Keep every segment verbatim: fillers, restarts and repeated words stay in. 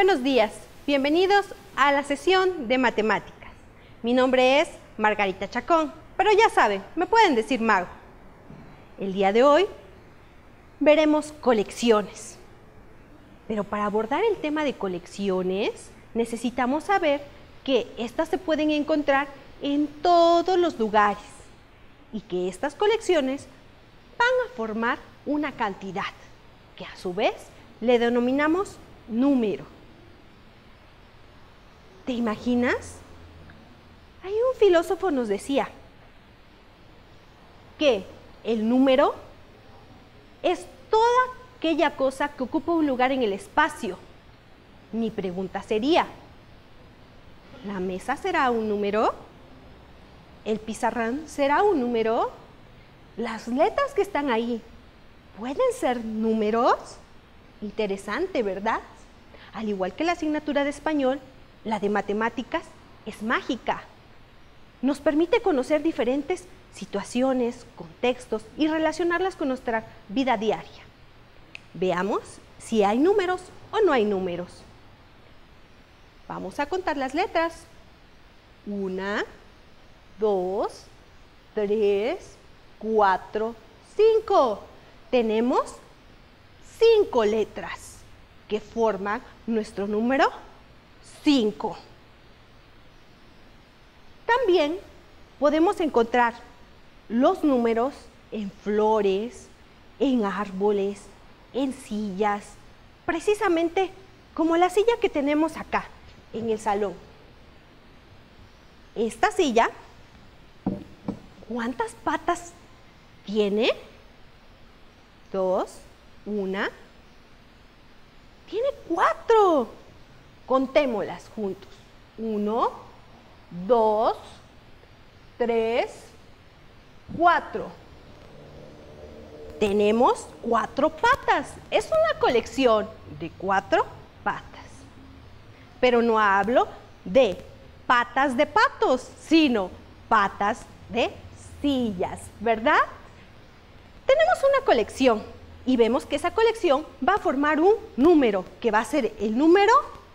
buenos días. Bienvenidos a la sesión de matemáticas. Mi nombre es Margarita Chacón, pero ya saben, me pueden decir Mago. El día de hoy veremos colecciones. Pero para abordar el tema de colecciones, necesitamos saber que estas se pueden encontrar en todos los lugares y que estas colecciones van a formar una cantidad que a su vez le denominamos número. ¿Te imaginas? Hay un filósofo nos decía que el número es toda aquella cosa que ocupa un lugar en el espacio. Mi pregunta sería, ¿la mesa será un número? ¿El pizarrón será un número? ¿Las letras que están ahí pueden ser números? Interesante, ¿verdad? Al igual que la asignatura de español, la de matemáticas es mágica. Nos permite conocer diferentes situaciones, contextos y relacionarlas con nuestra vida diaria. Veamos si hay números o no hay números. Vamos a contar las letras. Una, dos, tres, cuatro, cinco. Tenemos cinco letras que forman nuestro número cinco. También podemos encontrar los números en flores, en árboles, en sillas, precisamente como la silla que tenemos acá en el salón. Esta silla, ¿cuántas patas tiene? Dos, una. Tiene cuatro. Contémoslas juntos. Uno, dos, tres, cuatro. Tenemos cuatro patas. Es una colección de cuatro patas. Pero no hablo de patas de patos, sino patas de sillas, ¿verdad? Tenemos una colección y vemos que esa colección va a formar un número, que va a ser el número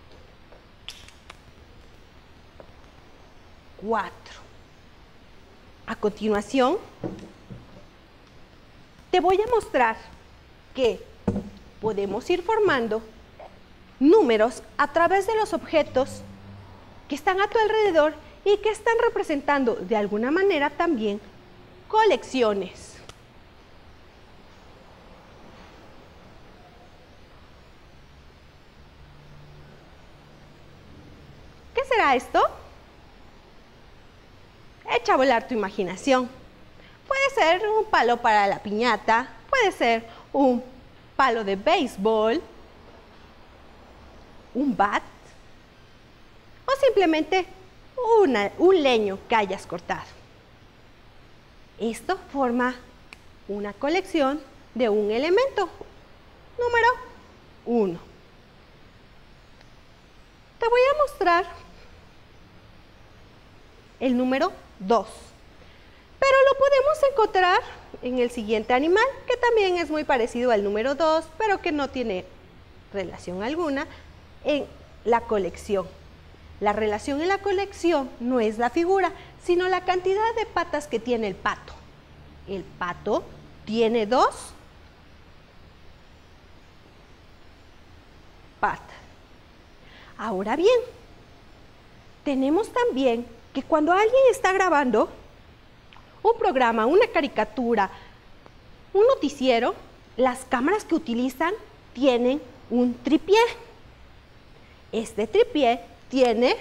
cuatro. A continuación, te voy a mostrar que podemos ir formando números a través de los objetos que están a tu alrededor y que están representando de alguna manera también colecciones. ¿Qué será esto? Echa a volar tu imaginación. Puede ser un palo para la piñata, puede ser un palo de béisbol, un bat o simplemente una, un leño que hayas cortado. Esto forma una colección de un elemento, número uno. Te voy a mostrar el número dos, pero lo podemos encontrar en el siguiente animal, que también es muy parecido al número dos, pero que no tiene relación alguna en la colección. La relación en la colección no es la figura, sino la cantidad de patas que tiene el pato. El pato tiene dos patas. Ahora bien, tenemos también que cuando alguien está grabando un programa, una caricatura, un noticiero, las cámaras que utilizan tienen un tripié. Este tripié tiene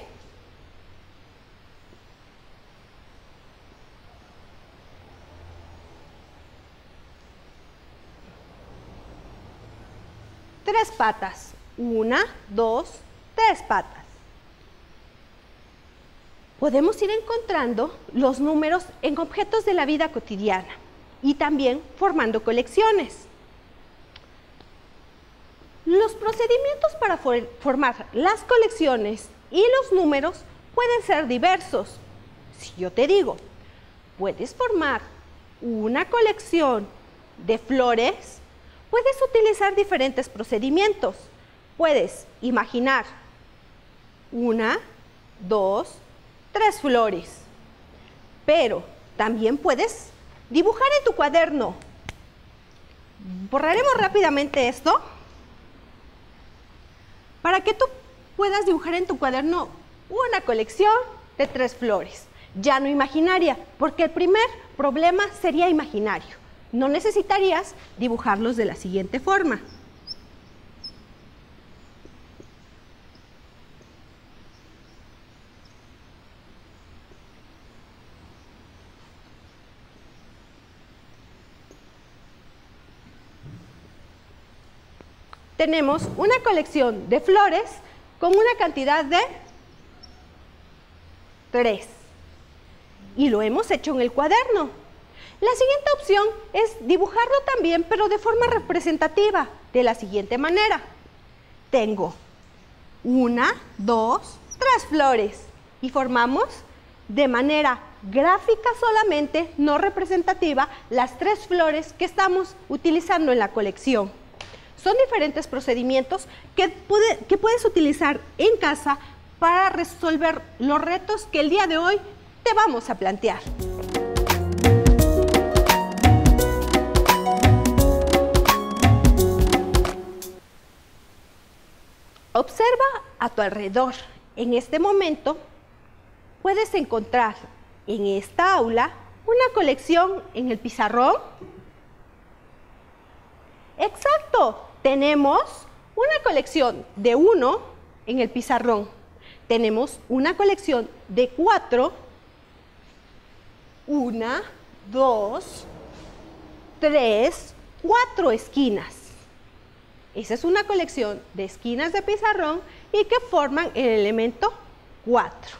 tres patas. Una, dos, tres patas. Podemos ir encontrando los números en objetos de la vida cotidiana y también formando colecciones. Los procedimientos para for- formar las colecciones y los números pueden ser diversos. Si yo te digo, puedes formar una colección de flores, puedes utilizar diferentes procedimientos. Puedes imaginar una, dos, tres flores. Pero también puedes dibujar en tu cuaderno. Borraremos rápidamente esto para que tú puedas dibujar en tu cuaderno una colección de tres flores. Ya no imaginaria, porque el primer problema sería imaginario. No necesitarías dibujarlos de la siguiente forma. Tenemos una colección de flores con una cantidad de tres. Y lo hemos hecho en el cuaderno. La siguiente opción es dibujarlo también, pero de forma representativa, de la siguiente manera. Tengo una, dos, tres flores. Y formamos de manera gráfica solamente, no representativa, las tres flores que estamos utilizando en la colección. Son diferentes procedimientos que, puede, que puedes utilizar en casa para resolver los retos que el día de hoy te vamos a plantear. Observa a tu alrededor. En este momento puedes encontrar en esta aula una colección en el pizarrón. ¡Exacto! Tenemos una colección de uno en el pizarrón. Tenemos una colección de cuatro. Una, dos, tres, cuatro esquinas. Esa es una colección de esquinas de pizarrón y que forman el elemento cuatro.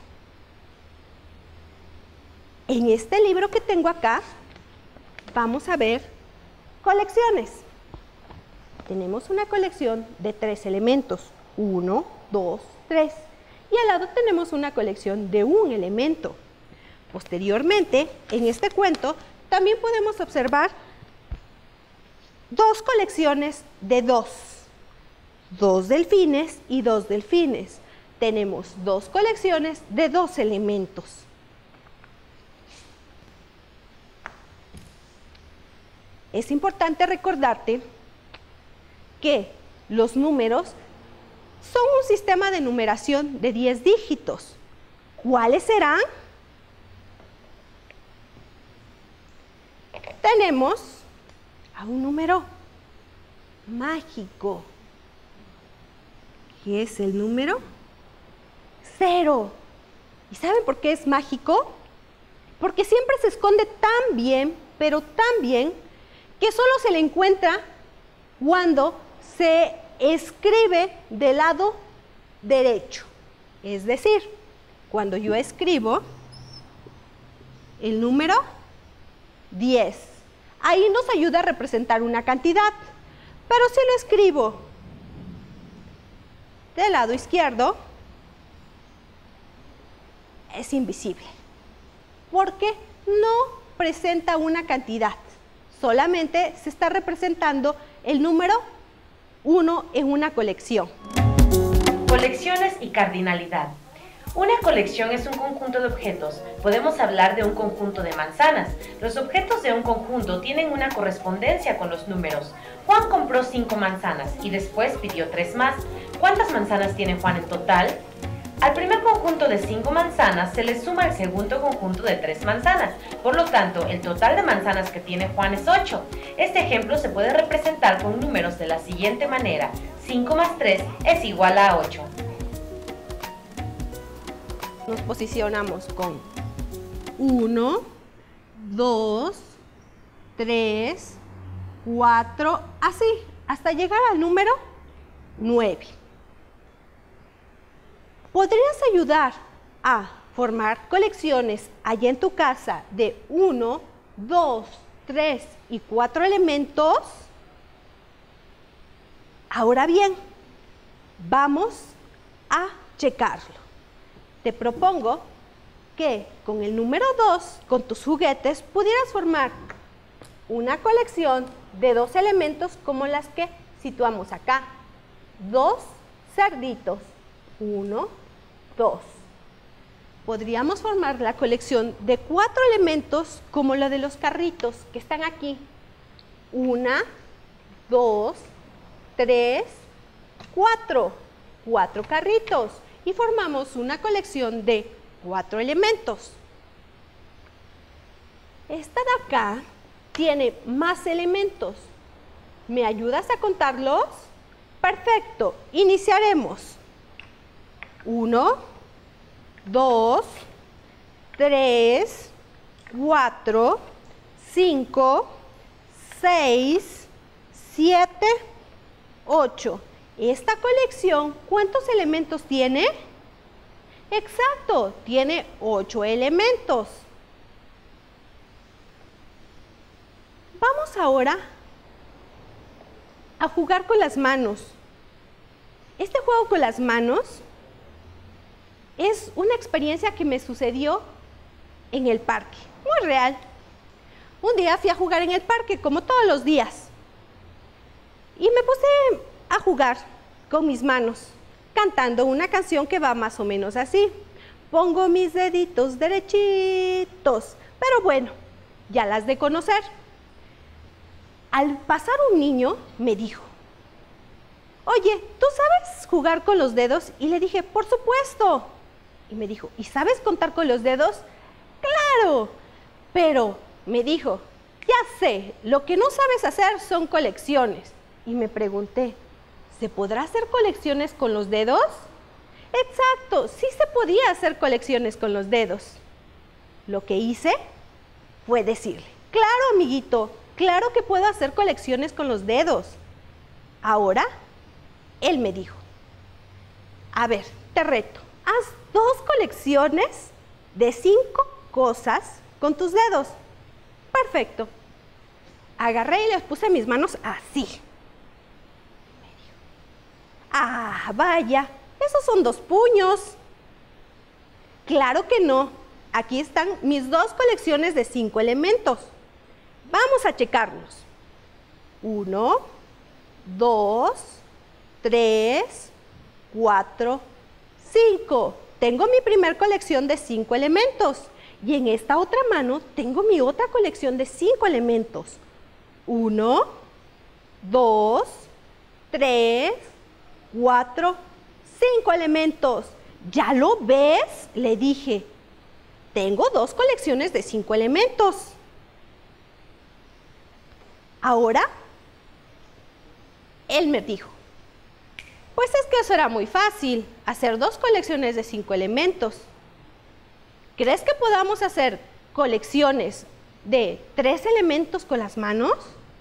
En este libro que tengo acá, vamos a ver colecciones. Tenemos una colección de tres elementos, uno, dos, tres. Y al lado tenemos una colección de un elemento. Posteriormente, en este cuento, también podemos observar dos colecciones de dos. Dos delfines y dos delfines. Tenemos dos colecciones de dos elementos. Es importante recordarte que los números son un sistema de numeración de diez dígitos. ¿Cuáles serán? Tenemos a un número mágico, que es el número cero. ¿Y saben por qué es mágico? Porque siempre se esconde tan bien, pero tan bien, que solo se le encuentra cuando se escribe del lado derecho. Es decir, cuando yo escribo el número diez, ahí nos ayuda a representar una cantidad. Pero si lo escribo del lado izquierdo, es invisible, porque no presenta una cantidad. Solamente se está representando el número uno en una colección. Colecciones y cardinalidad. Una colección es un conjunto de objetos. Podemos hablar de un conjunto de manzanas. Los objetos de un conjunto tienen una correspondencia con los números. Juan compró cinco manzanas y después pidió tres más. ¿Cuántas manzanas tiene Juan en total? Al primer conjunto de cinco manzanas se le suma el segundo conjunto de tres manzanas. Por lo tanto, el total de manzanas que tiene Juan es ocho. Este ejemplo se puede representar con números de la siguiente manera. cinco más tres es igual a ocho. Nos posicionamos con uno, dos, tres, cuatro, así, hasta llegar al número nueve. ¿Podrías ayudar a formar colecciones allá en tu casa de uno, dos, tres y cuatro elementos? Ahora bien, vamos a checarlo. Te propongo que con el número dos, con tus juguetes, pudieras formar una colección de dos elementos como las que situamos acá. Dos cerditos. Uno, dos. Podríamos formar la colección de cuatro elementos como la de los carritos que están aquí. Una, dos, tres, cuatro. Cuatro carritos. Y formamos una colección de cuatro elementos. Esta de acá tiene más elementos. ¿Me ayudas a contarlos? Perfecto. Iniciaremos. Uno, dos, tres, cuatro, cinco, seis, siete, ocho. Esta colección, ¿cuántos elementos tiene? Exacto, tiene ocho elementos. Vamos ahora a jugar con las manos. Este juego con las manos es una experiencia que me sucedió en el parque, muy real. Un día fui a jugar en el parque, como todos los días, y me puse a jugar con mis manos, cantando una canción que va más o menos así. Pongo mis deditos derechitos, pero bueno, ya las de conocer. Al pasar un niño me dijo, oye, ¿tú sabes jugar con los dedos? Y le dije, por supuesto. Y me dijo, ¿y sabes contar con los dedos? Claro, pero me dijo, ya sé, lo que no sabes hacer son colecciones. Y me pregunté, ¿se podrá hacer colecciones con los dedos? Exacto, sí se podía hacer colecciones con los dedos. Lo que hice fue decirle, claro, amiguito, claro que puedo hacer colecciones con los dedos. Ahora, él me dijo, a ver, te reto, haz dos colecciones de cinco cosas con tus dedos. Perfecto. Agarré y les puse mis manos así. Me dijo, ah, vaya, esos son dos puños. Claro que no. Aquí están mis dos colecciones de cinco elementos. Vamos a checarlos. Uno, dos, tres, cuatro, cinco. Tengo mi primer colección de cinco elementos. Y en esta otra mano tengo mi otra colección de cinco elementos. Uno, dos, tres, cuatro, cinco elementos. ¿Ya lo ves? Le dije. Tengo dos colecciones de cinco elementos. Ahora, él me dijo, pues es que eso era muy fácil, hacer dos colecciones de cinco elementos. ¿Crees que podamos hacer colecciones de tres elementos con las manos?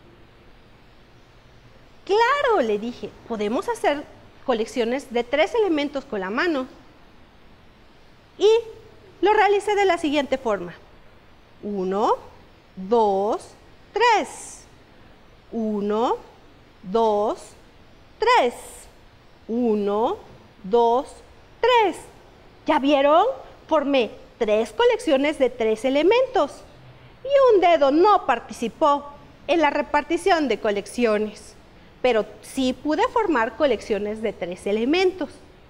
Claro, le dije, podemos hacer colecciones de tres elementos con la mano. Y lo realicé de la siguiente forma. Uno, dos, tres. Uno, dos, tres. Uno, dos, tres. ¿Ya vieron? Formé tres colecciones de tres elementos. Y un dedo no participó en la repartición de colecciones. Pero sí pude formar colecciones de tres elementos.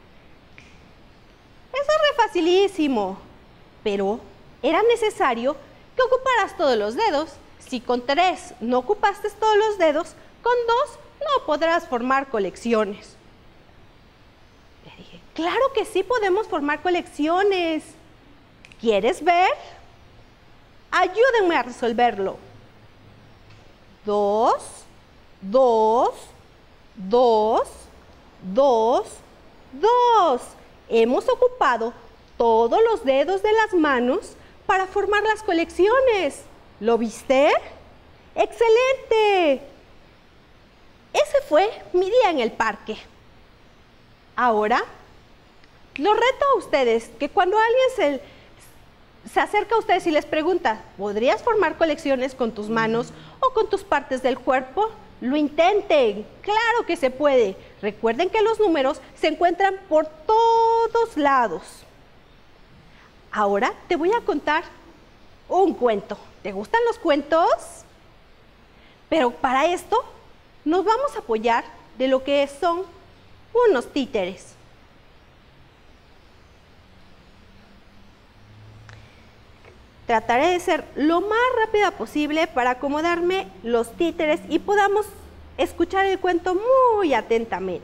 Eso es re facilísimo. Pero era necesario que ocuparas todos los dedos. Si con tres no ocupaste todos los dedos, con dos no podrás formar colecciones. Le dije, claro que sí podemos formar colecciones. ¿Quieres ver? Ayúdenme a resolverlo. Dos, dos, dos, dos, dos. Hemos ocupado todos los dedos de las manos para formar las colecciones. ¿Lo viste? ¡Excelente! Ese fue mi día en el parque. Ahora, los reto a ustedes que cuando alguien se, se acerca a ustedes y les pregunta, ¿podrías formar colecciones con tus manos o con tus partes del cuerpo? Lo intenten. Claro que se puede. Recuerden que los números se encuentran por todos lados. Ahora te voy a contar un cuento. ¿Te gustan los cuentos? Pero para esto nos vamos a apoyar de lo que son unos títeres. Trataré de ser lo más rápida posible para acomodarme los títeres y podamos escuchar el cuento muy atentamente.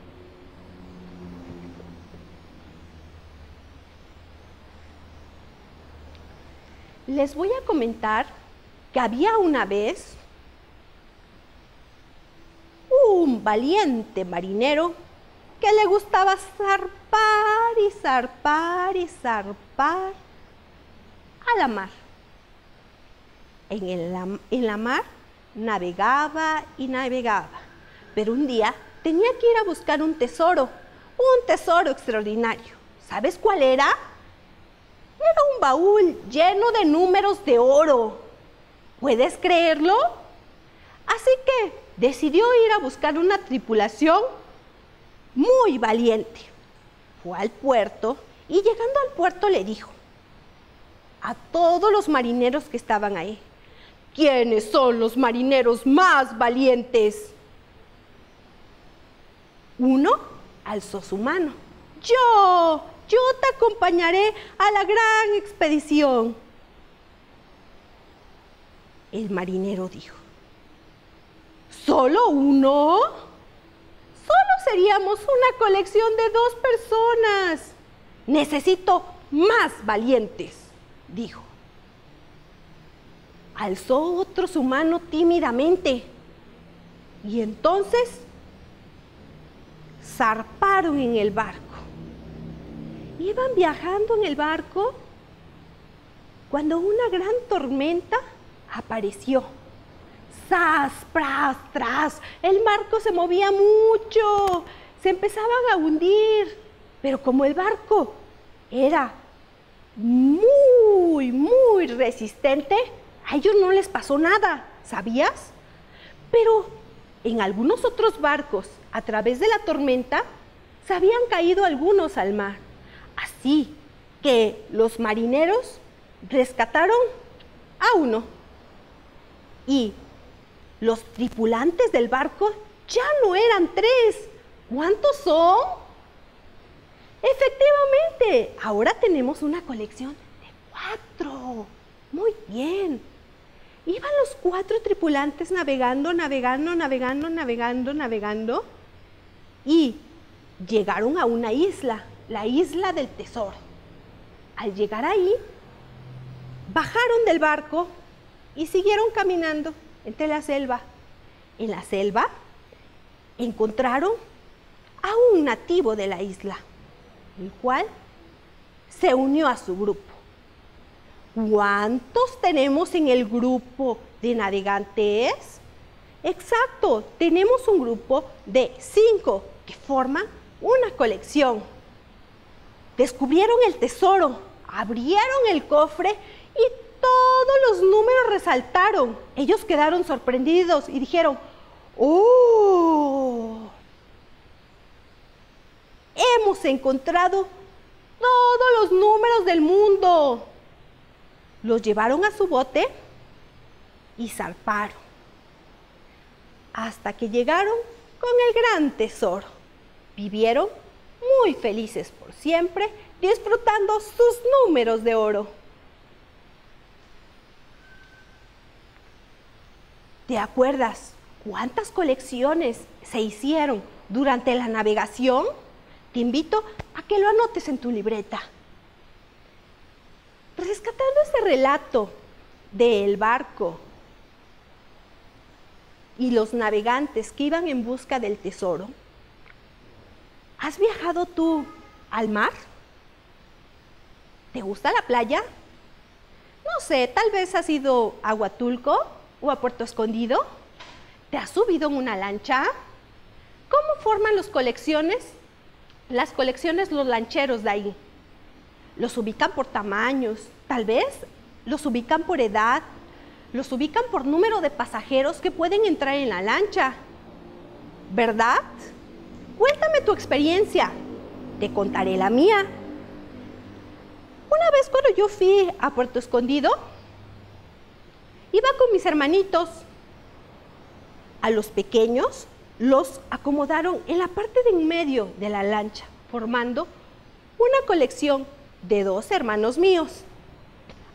Les voy a comentar que había una vez un valiente marinero que le gustaba zarpar y zarpar y zarpar a la mar. En, el, en la mar navegaba y navegaba, pero un día tenía que ir a buscar un tesoro, un tesoro extraordinario. ¿Sabes cuál era? Era un baúl lleno de números de oro. ¿Puedes creerlo? Así que decidió ir a buscar una tripulación muy valiente. Fue al puerto y llegando al puerto le dijo a todos los marineros que estaban ahí: ¿quiénes son los marineros más valientes? Uno alzó su mano: yo, yo te acompañaré a la gran expedición. El marinero dijo: ¿solo uno? Solo seríamos una colección de dos personas. Necesito más valientes, dijo. Alzó otro su mano tímidamente y entonces zarparon en el barco. Iban viajando en el barco cuando una gran tormenta apareció. ¡Zas, pras, tras! El barco se movía mucho, se empezaban a hundir, pero como el barco era muy, muy resistente, a ellos no les pasó nada, ¿sabías? Pero en algunos otros barcos, a través de la tormenta, se habían caído algunos al mar. Así que los marineros rescataron a uno. Y los tripulantes del barco ya no eran tres. ¿Cuántos son? Efectivamente, ahora tenemos una colección de cuatro. Muy bien. Iban los cuatro tripulantes navegando, navegando, navegando, navegando, navegando y llegaron a una isla, la isla del tesoro. Al llegar ahí, bajaron del barco y siguieron caminando entre la selva. En la selva encontraron a un nativo de la isla, el cual se unió a su grupo. ¿Cuántos tenemos en el grupo de navegantes? Exacto, tenemos un grupo de cinco que forman una colección. Descubrieron el tesoro, abrieron el cofre y todos los números resaltaron. Ellos quedaron sorprendidos y dijeron: ¡oh! Hemos encontrado todos los números del mundo. Los llevaron a su bote y zarparon hasta que llegaron con el gran tesoro. Vivieron muy felices por siempre, disfrutando sus números de oro. ¿Te acuerdas cuántas colecciones se hicieron durante la navegación? Te invito a que lo anotes en tu libreta. Rescatando este relato del barco y los navegantes que iban en busca del tesoro, ¿has viajado tú al mar? ¿Te gusta la playa? No sé, tal vez has ido a Huatulco o a Puerto Escondido. ¿Te has subido en una lancha? ¿Cómo forman las colecciones? Las colecciones, los lancheros de ahí. Los ubican por tamaños, tal vez los ubican por edad, los ubican por número de pasajeros que pueden entrar en la lancha, ¿verdad? Cuéntame tu experiencia, te contaré la mía. Una vez cuando yo fui a Puerto Escondido, iba con mis hermanitos. A los pequeños los acomodaron en la parte de en medio de la lancha, formando una colección de dos hermanos míos.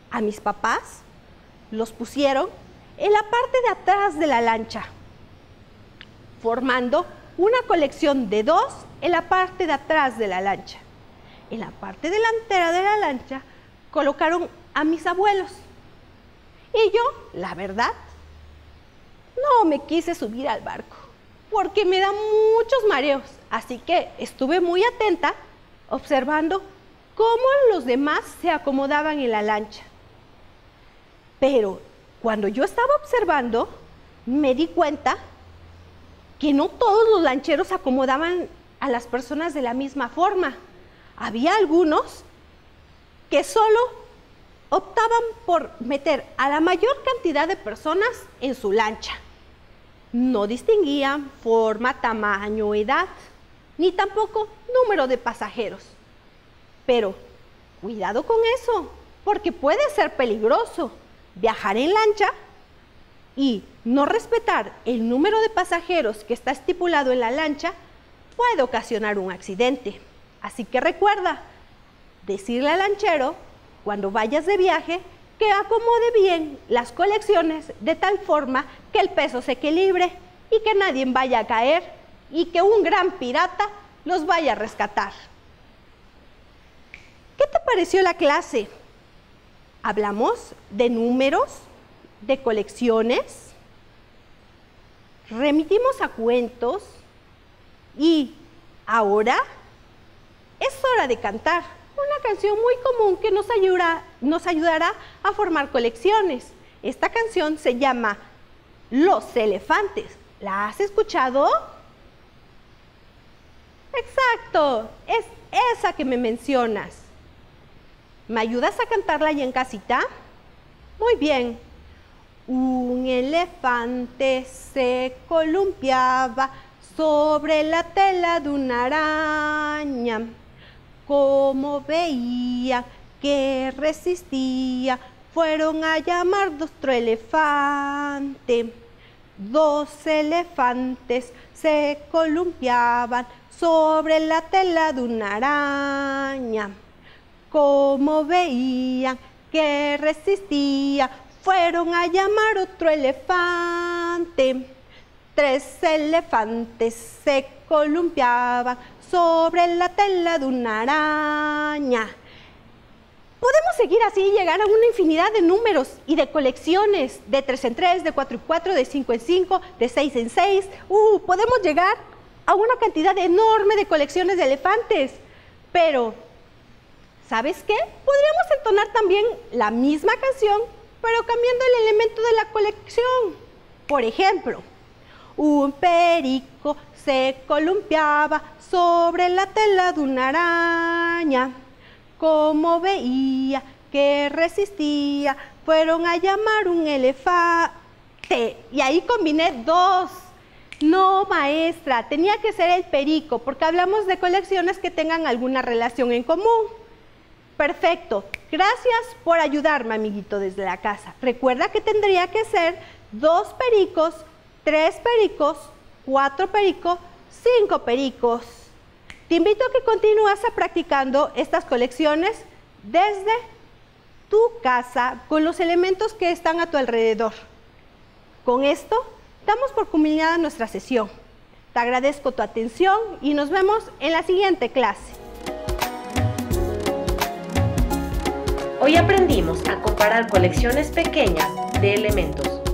a mis papás los pusieron en la parte de atrás de la lancha, formando una colección de dos en la parte de atrás de la lancha. En la parte delantera de la lancha colocaron a mis abuelos. Y yo, la verdad, no me quise subir al barco porque me da muchos mareos. Así que estuve muy atenta observando cómo los demás se acomodaban en la lancha. Pero cuando yo estaba observando, me di cuenta que no todos los lancheros acomodaban a las personas de la misma forma. Había algunos que solo optaban por meter a la mayor cantidad de personas en su lancha. No distinguían forma, tamaño, edad, ni tampoco número de pasajeros. Pero cuidado con eso, porque puede ser peligroso viajar en lancha y no respetar el número de pasajeros que está estipulado en la lancha puede ocasionar un accidente. Así que recuerda decirle al lanchero cuando vayas de viaje que acomode bien las colecciones de tal forma que el peso se equilibre y que nadie vaya a caer y que un gran pirata los vaya a rescatar. ¿Qué te pareció la clase? Hablamos de números, de colecciones, remitimos a cuentos y ahora es hora de cantar una canción muy común que nos ayudará, nos ayudará a formar colecciones. Esta canción se llama Los Elefantes. ¿La has escuchado? Exacto, es esa que me mencionas. ¿Me ayudas a cantarla ahí en casita? Muy bien. Un elefante se columpiaba sobre la tela de una araña. Como veía que resistía, fueron a llamar otro elefante. Dos elefantes se columpiaban sobre la tela de una araña. Como veían que resistía, fueron a llamar otro elefante. Tres elefantes se columpiaban sobre la tela de una araña. Podemos seguir así y llegar a una infinidad de números y de colecciones, de tres en tres, de cuatro en cuatro, de cinco en cinco, de seis en seis. Uh, podemos llegar a una cantidad enorme de colecciones de elefantes. Pero, ¿sabes qué? Podríamos entonar también la misma canción, pero cambiando el elemento de la colección. Por ejemplo, un perico se columpiaba sobre la tela de una araña. Como veía que resistía, fueron a llamar un elefante. Y ahí combiné dos. No, maestra, tenía que ser el perico, porque hablamos de colecciones que tengan alguna relación en común. Perfecto. Gracias por ayudarme, amiguito, desde la casa. Recuerda que tendría que ser dos pericos, tres pericos, cuatro pericos, cinco pericos. Te invito a que continúes practicando estas colecciones desde tu casa con los elementos que están a tu alrededor. Con esto, damos por culminada nuestra sesión. Te agradezco tu atención y nos vemos en la siguiente clase. Hoy aprendimos a comparar colecciones pequeñas de elementos.